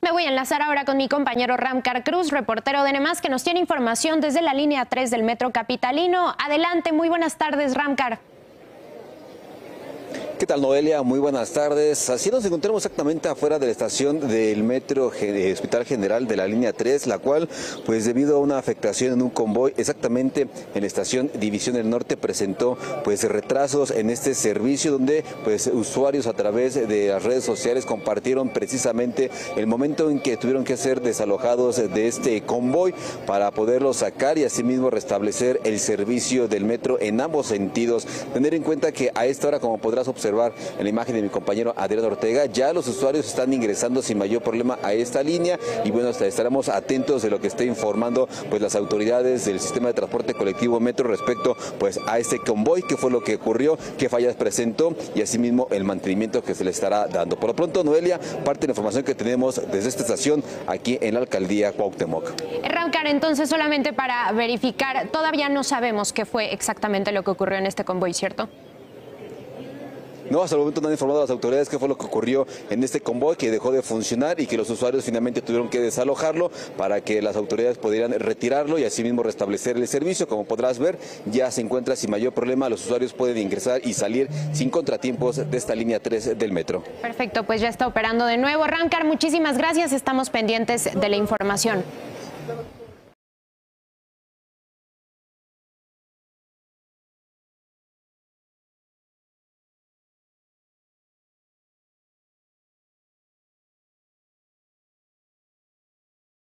Me voy a enlazar ahora con mi compañero Ramcar Cruz, reportero de NEMAS, que nos tiene información desde la línea 3 del metro capitalino. Adelante, muy buenas tardes, Ramcar. ¿Qué tal, Noelia? Muy buenas tardes. Así nos encontramos exactamente afuera de la estación del metro Hospital General de la línea 3, la cual, pues debido a una afectación en un convoy exactamente en la estación División del Norte, presentó pues retrasos en este servicio, donde pues usuarios a través de las redes sociales compartieron precisamente el momento en que tuvieron que ser desalojados de este convoy para poderlos sacar y asimismo restablecer el servicio del metro en ambos sentidos. Tener en cuenta que a esta hora, como podrás observar en la imagen de mi compañero Adrián Ortega, ya los usuarios están ingresando sin mayor problema a esta línea y bueno, estaremos atentos de lo que esté informando pues las autoridades del sistema de transporte colectivo metro respecto pues a este convoy, qué fue lo que ocurrió, qué fallas presentó y asimismo el mantenimiento que se le estará dando. Por lo pronto, Noelia, parte de la información que tenemos desde esta estación aquí en la alcaldía Cuauhtémoc. Ramcar, entonces solamente para verificar, todavía no sabemos qué fue exactamente lo que ocurrió en este convoy, ¿cierto? No, hasta el momento no han informado a las autoridades qué fue lo que ocurrió en este convoy que dejó de funcionar y que los usuarios finalmente tuvieron que desalojarlo para que las autoridades pudieran retirarlo y asimismo restablecer el servicio. Como podrás ver, ya se encuentra sin mayor problema, los usuarios pueden ingresar y salir sin contratiempos de esta línea 3 del metro. Perfecto, pues ya está operando de nuevo. Ramcar, muchísimas gracias, estamos pendientes de la información.